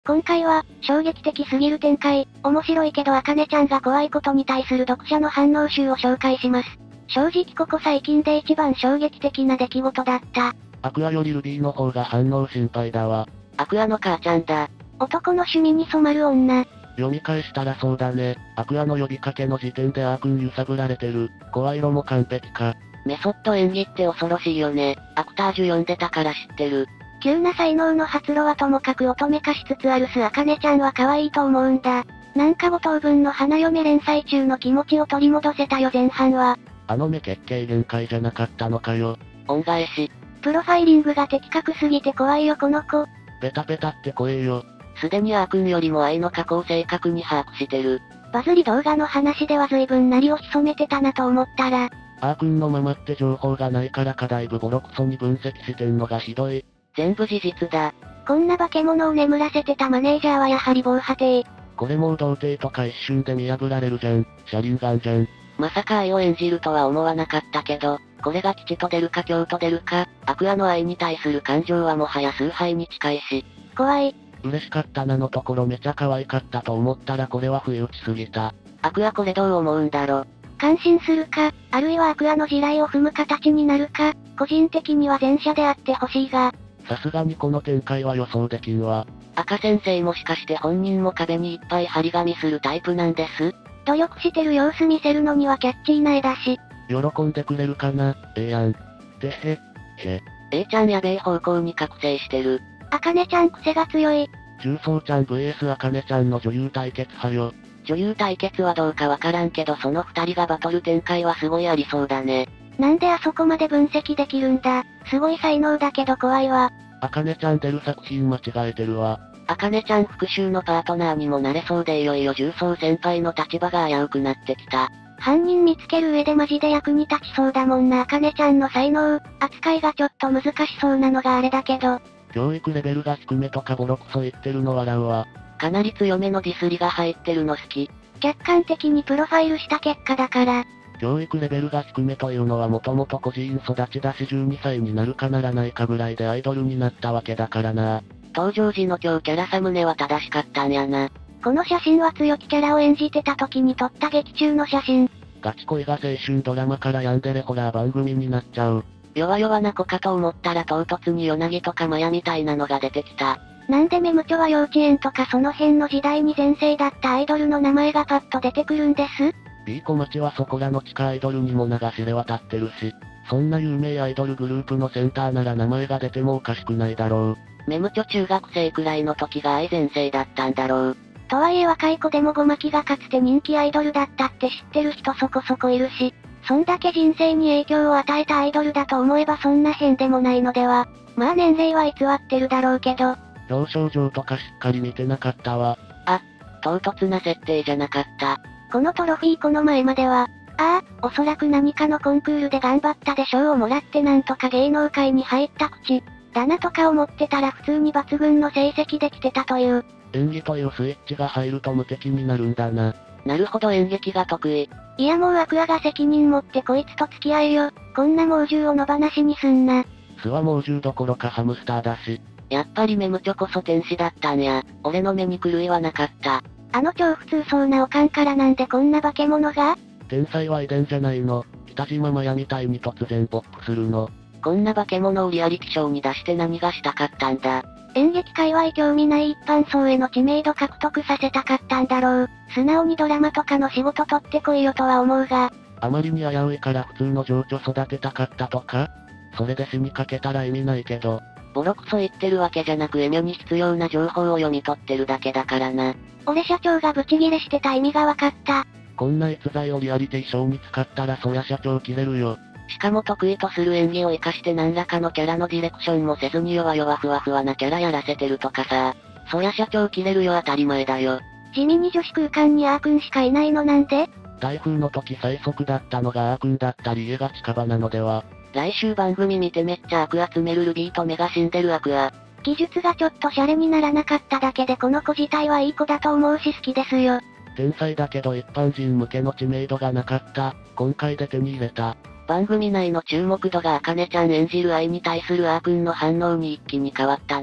今回は、衝撃的すぎる展開、面白いけど茜ちゃんが怖いことに対する読者の反応集を紹介します。正直ここ最近で一番衝撃的な出来事だった。 アクアよりルビーの方が反応心配だわ。 アクアの母ちゃんだ。 男の趣味に染まる女。 読み返したらそうだね。アクアの呼びかけの時点でアー君揺さぶられてる。声色も完璧か。 メソッド演技って恐ろしいよね。アクタージュ読んでたから知ってる。 急な才能の発露はともかく乙女化しつつある茜ちゃんは可愛いと思うんだ。なんか5等分の花嫁連載中の気持ちを取り戻せたよ前半は。 あの目結形限界じゃなかったのかよ。 恩返し。 プロファイリングが的確すぎて怖いよこの子。 ペタペタって怖えよ。 すでにアー君よりも愛の加工正確に把握してる。 バズり動画の話では随分なりを潜めてたなと思ったら。 アー君のままって情報がないからかだいぶボロクソに分析してんのがひどい。 全部事実だ。 こんな化け物を眠らせてたマネージャーはやはり防波堤。 これもう童貞とか一瞬で見破られるじゃん。車輪ガンじゃん。 まさか愛を演じるとは思わなかったけど、これが吉と出るか凶と出るか、アクアの愛に対する感情はもはや崇拝に近いし。 怖い。 嬉しかったなのところめちゃ可愛かったと思ったらこれは不意打ちすぎた。 アクアこれどう思うんだろ。 感心するか、あるいはアクアの地雷を踏む形になるか、個人的には前者であってほしいが。 さすがにこの展開は予想できんわ。 赤先生もしかして本人も壁にいっぱい張り紙するタイプなんです？ 努力してる様子見せるのにはキャッチーな絵だし。 喜んでくれるかな、やん。てへ、へ。 A ちゃんやべえ方向に覚醒してる。 茜ちゃん癖が強い。 重曹ちゃん vs 茜ちゃんの女優対決派よ。 女優対決はどうかわからんけどその二人がバトル展開はすごいありそうだね。 なんであそこまで分析できるんだ。すごい才能だけど怖いわ。 茜ちゃん出る作品間違えてるわ。 茜ちゃん復讐のパートナーにもなれそうでいよいよ重曹先輩の立場が危うくなってきた。 犯人見つける上でマジで役に立ちそうだもんな茜ちゃんの才能、扱いがちょっと難しそうなのがあれだけど。 教育レベルが低めとかボロクソ言ってるの笑うわ。 かなり強めのディスりが入ってるの好き。 客観的にプロファイルした結果だから。 教育レベルが低めというのはもともと孤児院育ちだし12歳になるかならないかぐらいでアイドルになったわけだからな。 登場時の強キャラサムネは正しかったんやな。 この写真は強気キャラを演じてた時に撮った劇中の写真。 ガチ恋が青春ドラマからヤンデレホラー番組になっちゃう。 弱々な子かと思ったら唐突にヨナギとかマヤみたいなのが出てきた。 なんでメムチョは幼稚園とかその辺の時代に全盛だったアイドルの名前がパッと出てくるんです？ B 小町はそこらの地下アイドルにも名が知れ渡ってるし、そんな有名アイドルグループのセンターなら名前が出てもおかしくないだろう。 メムチョ中学生くらいの時が愛全盛だったんだろう。 とはいえ若い子でもゴマキがかつて人気アイドルだったって知ってる人そこそこいるし、そんだけ人生に影響を与えたアイドルだと思えばそんな変でもないのでは。まあ年齢は偽ってるだろうけど。 表彰状とかしっかり見てなかったわ。 唐突な設定じゃなかった。 このトロフィーこの前までは、おそらく何かのコンクールで頑張ったで賞をもらってなんとか芸能界に入った口、だなとか思ってたら普通に抜群の成績できてたという。 演技というスイッチが入ると無敵になるんだな。 なるほど演劇が得意。 いやもうアクアが責任持ってこいつと付き合えよ。こんな猛獣を野放しにすんな。 巣は猛獣どころかハムスターだし。 やっぱりメムチョこそ天使だったんや。俺の目に狂いはなかった。 あの超普通そうなオカンからなんでこんな化け物が？ 天才は遺伝じゃないの。北島マヤみたいに突然ポップするの。 こんな化け物をリアリティショーに出して何がしたかったんだ。 演劇界隈興味ない一般層への知名度獲得させたかったんだろう。素直にドラマとかの仕事取ってこいよとは思うが。 あまりに危ういから普通の情緒育てたかったとか？それで死にかけたら意味ないけど。 ボロクソ言ってるわけじゃなくエミュに必要な情報を読み取ってるだけだからな。 俺社長がブチギレしてた意味がわかった。 こんな逸材をリアリティショーに使ったらそりゃ社長切れるよ。 しかも得意とする演技を活かして何らかのキャラのディレクションもせずに弱々ふわふわなキャラやらせてるとかさ。そりゃ社長切れるよ当たり前だよ。 地味に女子空間にアー君しかいないのなんで？ 台風の時最速だったのがアー君だったり家が近場なのでは。 来週番組見てめっちゃ悪集めるルビーと目が死んでるアクア。 技術がちょっとシャレにならなかっただけでこの子自体はいい子だと思うし好きですよ。 天才だけど一般人向けの知名度がなかった。今回で手に入れた。 番組内の注目度が茜ちゃん演じる愛に対するアー君の反応に一気に変わったな。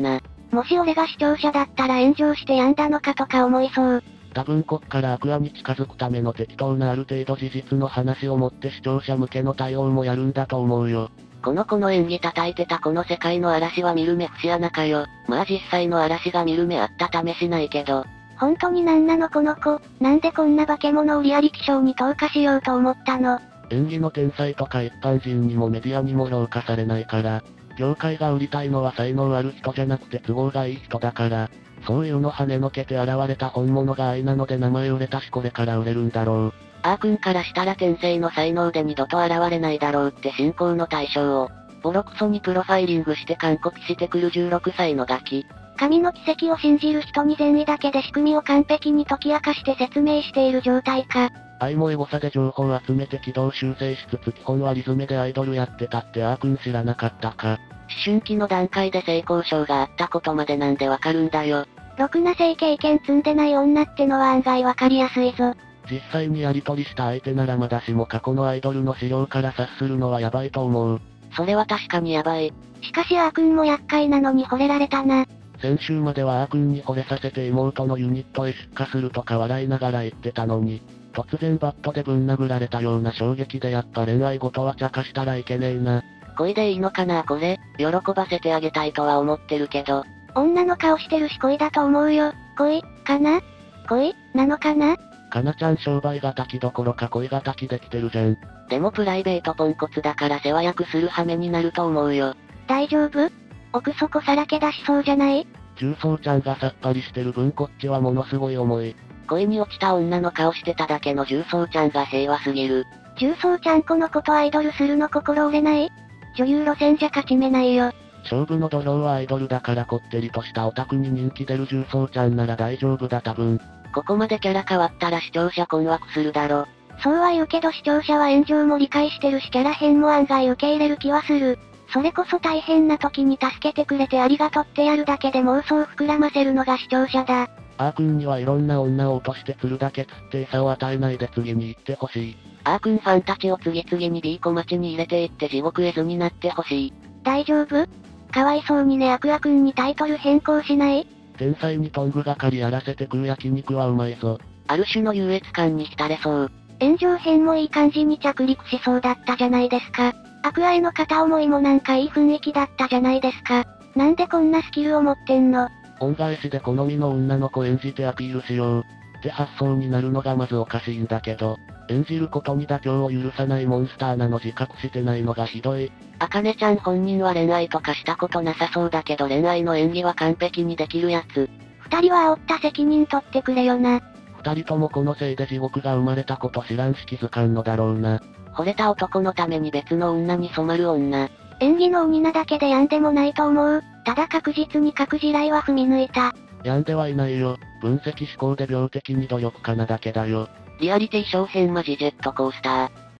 もし俺が視聴者だったら炎上して病んだのかとか思いそう。 多分こっからアクアに近づくための適当なある程度事実の話を持って視聴者向けの対応もやるんだと思うよ。 この子の演技叩いてたこの世界の嵐は見る目節穴かよ。まあ実際の嵐が見る目あった試しないけど。 本当になんなのこの子、なんでこんな化け物をリアリティショーに投下しようと思ったの。 演技の天才とか一般人にもメディアにも評価されないから、業界が売りたいのは才能ある人じゃなくて都合がいい人だから、そういうの跳ねのけて現れた本物が愛なので名前売れたしこれから売れるんだろう。 あーくんからしたら天性の才能で二度と現れないだろうって信仰の対象を、ボロクソにプロファイリングして完コピしてくる16歳のガキ。 神の奇跡を信じる人に善意だけで仕組みを完璧に解き明かして説明している状態か。 愛もエゴさで情報を集めて軌道修正しつつ基本はリズムでアイドルやってたってあーくん知らなかったか。 思春期の段階で性交渉があったことまでなんでわかるんだよ。 ろくな性経験積んでない女ってのは案外わかりやすいぞ。 実際にやり取りした相手ならまだしも過去のアイドルの資料から察するのはやばいと思う。 それは確かにやばい。 しかしあーくんも厄介なのに惚れられたな。 先週まではあーくんに惚れさせて妹のユニットへ出荷するとか笑いながら言ってたのに、突然バットでぶん殴られたような衝撃でやっぱ恋愛事は茶化したらいけねえな。 恋でいいのかなこれ、喜ばせてあげたいとは思ってるけど。 女の顔してるし恋だと思うよ。恋、かな？恋、なのかな？ かなちゃん商売敵どころか恋敵できてるじゃん。 でもプライベートポンコツだから世話役する羽目になると思うよ。 大丈夫？奥底さらけ出しそうじゃない？ 重曹ちゃんがさっぱりしてる分こっちはものすごい重い。 恋に落ちた女の顔してただけの重曹ちゃんが平和すぎる。 重曹ちゃんこの子とアイドルするの心折れない？女優路線じゃ勝ち目ないよ。 勝負の土俵はアイドルだからこってりとしたオタクに人気出る重曹ちゃんなら大丈夫だ多分。 ここまでキャラ変わったら視聴者困惑するだろ。 そうは言うけど視聴者は炎上も理解してるしキャラ変も案外受け入れる気はする。それこそ大変な時に助けてくれてありがとってやるだけで妄想膨らませるのが視聴者だ。 あーくんにはいろんな女を落として釣るだけ釣って餌を与えないで次に行ってほしい。 あーくんファンたちを次々に B 小町に入れていって地獄絵図になってほしい。 大丈夫？かわいそうにねアクアくんにタイトル変更しない？ 天才にトング係やらせて食う焼肉はうまいぞ。 ある種の優越感に浸れそう。 炎上編もいい感じに着陸しそうだったじゃないですか。アクアへの片思いもなんかいい雰囲気だったじゃないですか。なんでこんなスキルを持ってんの？ 恩返しで好みの女の子演じてアピールしようって発想になるのがまずおかしいんだけど、演じることに妥協を許さないモンスターなの自覚してないのがひどい。 あかねちゃん本人は恋愛とかしたことなさそうだけど恋愛の演技は完璧にできるやつ。 二人は煽った責任取ってくれよな。 二人ともこのせいで地獄が生まれたこと知らんし気づかんのだろうな。 惚れた男のために別の女に染まる女。 演技の鬼なだけで病んでもないと思う。ただ確実に各地雷は踏み抜いた。 病んではいないよ。分析思考で病的に努力家なだけだよ。 リアリティショー編マジジェットコースター。